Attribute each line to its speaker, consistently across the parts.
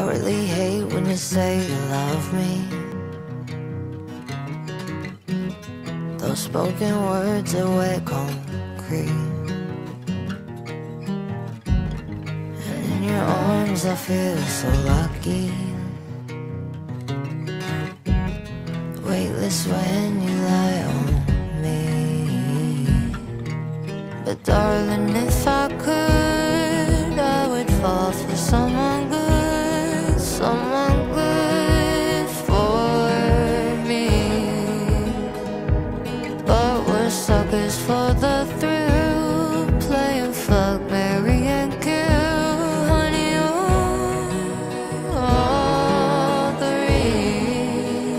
Speaker 1: I really hate when you say you love me. Those spoken words are wet concrete, and in your arms I feel so lucky. Weightless when you lie on me. But darling, if I could, I would fall for someone good, someone good for me. But we're suckers for the thrill, playing fuck, marry and kill, honey, all three.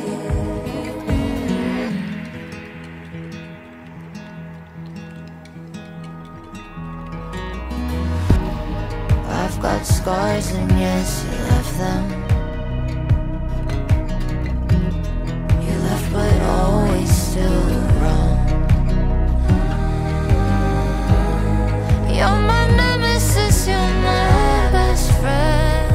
Speaker 1: I've got scars and yes, you left them. You left but always still wrong. You're my nemesis, you're my best friend.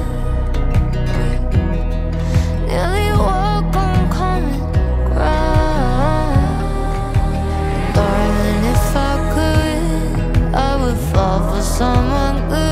Speaker 1: Nearly walk on common ground. Darling, if I could, I would fall for someone good.